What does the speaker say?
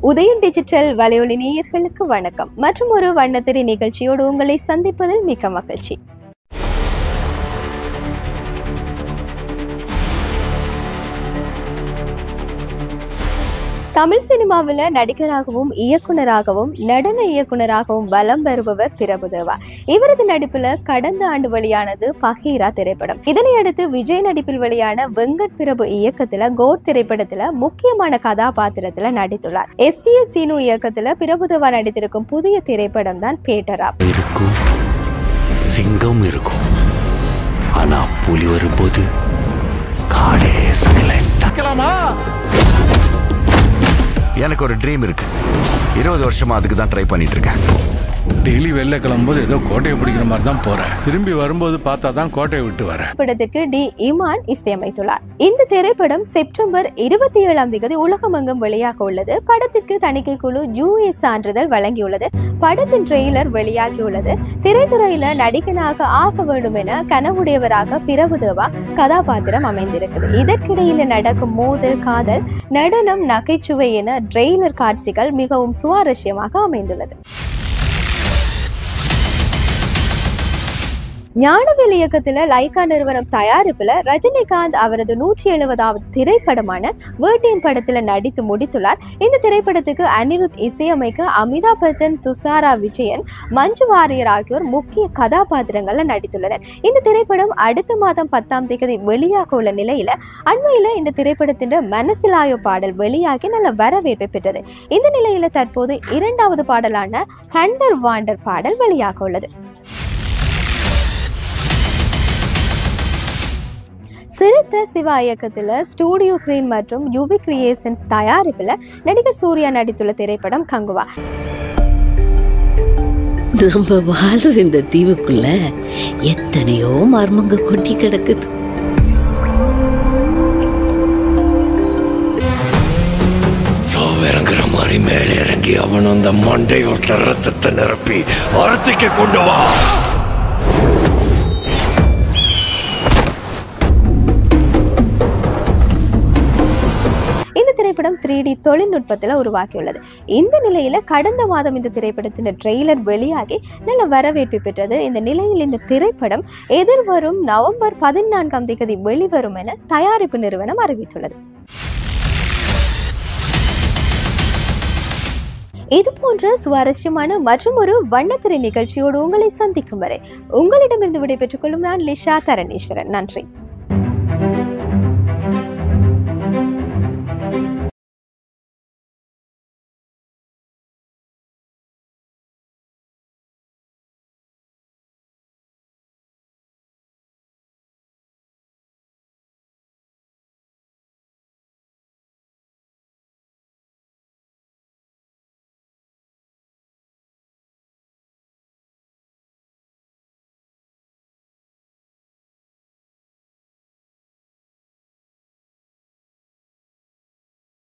உதயம் டிஜிட்டல் வலையொலி நேயர்களுக்கு வணக்கம். மற்றும் ஒரு வண்ணத்திரை நிகழ்ச்சியோடு உங்களை சந்திப்பதில் மிக்க மகிழ்ச்சி. தமிழ் சினிமாவில் நடிகராகவும் இயக்குனராகவும் நடன இயக்குனராகவும் வலம் வருபவர் பிரபுதேவா. இவரது நடிப்புல கடந்த ஆண்டு வெளியானது பகீரா திரைப்படம். இதனை அடுத்து விஜய் நடிப்பில் வெளியான வெங்கட் பிரபு இயக்கத்துல கோட் திரைப்படத்துல முக்கியமான கதாபாத்திரத்துல நடித்துள்ளார். SCS சீனு இயக்கத்துல பிரபுதேவா நடித்திருக்கும் புதிய திரைப்படம் தான் பேட்டரா. சிங்கம் இருக்கும், ஆனா புலி வரும்போது காடே சைலண்டா. எனக்கு ஒரு ட்ரீம் இருக்கு. 20 வருஷமா அதுக்கு தான் ட்ரை பண்ணிட்டு இருக்கேன். டெய்லி வெளில கிளம்பும்போது ஏதோ கோட்டையை பிடிக்கிற மாதிரி தான் போறேன். திரும்பி வரும்போது பார்த்தா தான் கோட்டையை விட்டு வரேன். படத்திற்கு டி இமான் இசையமைத்துள்ளார். இந்த திரைப்படம் செப்டம்பர் 27 உலகமெங்கும் வெளியாக உள்ளது. படத்திற்கு தணிக்கை குழு US சான்றிதழ் வழங்கியுள்ளது. படத்தின் ட்ரெய்லர் வெளியாகியுள்ளது. திரைத்துறையில நடிகனாக ஆக வேண்டும் என கனவுடையவராக பிரபுதேவா கதாபாத்திரம் அமைந்திருக்குது. இதற்கிடையில நடக்கும் மோதல், காதல், நடனம், நகைச்சுவை என ட்ரெய்லர் காட்சிகள் மிகவும் சுவாரஸ்யமாக அமைந்துள்ளது. ஞானவேல் இயக்கத்துல லைகா நிறுவனம் தயாரிப்புல ரஜினிகாந்த் அவரது 170வது திரைப்படமான வேட்டையன் படத்துல நடித்து முடித்துள்ளார். இந்த திரைப்படத்துக்கு அனிருத் இசையமைக்க அமிதாப் பச்சன், துஷாரா விஜயன், மஞ்சு வாரியர் ஆகியோர் முக்கிய கதாபாத்திரங்கள்ல நடித்துள்ளனர். இந்த திரைப்படம் அடுத்த மாதம் 10 வெளியாக உள்ள நிலையில அண்மையில இந்த திரைப்படத்தின் மனசிலாயோ பாடல் வெளியாகி நல்ல வரவேற்பை பெற்றது. இந்த நிலையில தற்போது 2வது பாடலான ஹண்டர் வாண்டர் பாடல் வெளியாக உள்ளது. சிறுத்தை சிவா இயக்கத்துல ஸ்டூடியோ கிரீன் மற்றும் யுவி கிரியேஷன்ஸ் தயாரிப்புல நடிகர் சூர்யா நடித்துள்ள திரைப்படம் கங்குவா. நம்ம வாழ்ற இந்த தீவுக்குள்ள எத்தனையோ மர்மங்க கொட்டி கிடக்குது. இறங்குற மாதிரி மேலே இறங்கி அவன் அந்த மண்டையோட்ட ரத்தத்தை நிரப்பி அறுத்துக்கு கொண்டு வா. திரைப்படம் 3D தொழில்நுட்பத்தில் உருவாக்கியுள்ளது. இந்த நிலையில கடந்த மாதம் இந்த திரைப்படத்தின் ட்ரெய்லர் வெளியாகி நல்ல வரவேற்பு பெற்றது. இந்த நிலையில் இந்த திரைப்படம் எதிர்வரும் நவம்பர் 14 வெளிவரும் என தயாரிப்பு நிறுவனம் அறிவித்துள்ளது. இது போன்ற சுவாரஸ்யமான மற்றும் ஒரு வண்ணத்திரை நிகழ்ச்சியோடு உங்களை சந்திக்கும் வரை உங்களிடமிருந்து விடைபெற்றுக் கொள்ளும் நான் லிஷா தரணீஸ்வரன். நன்றி.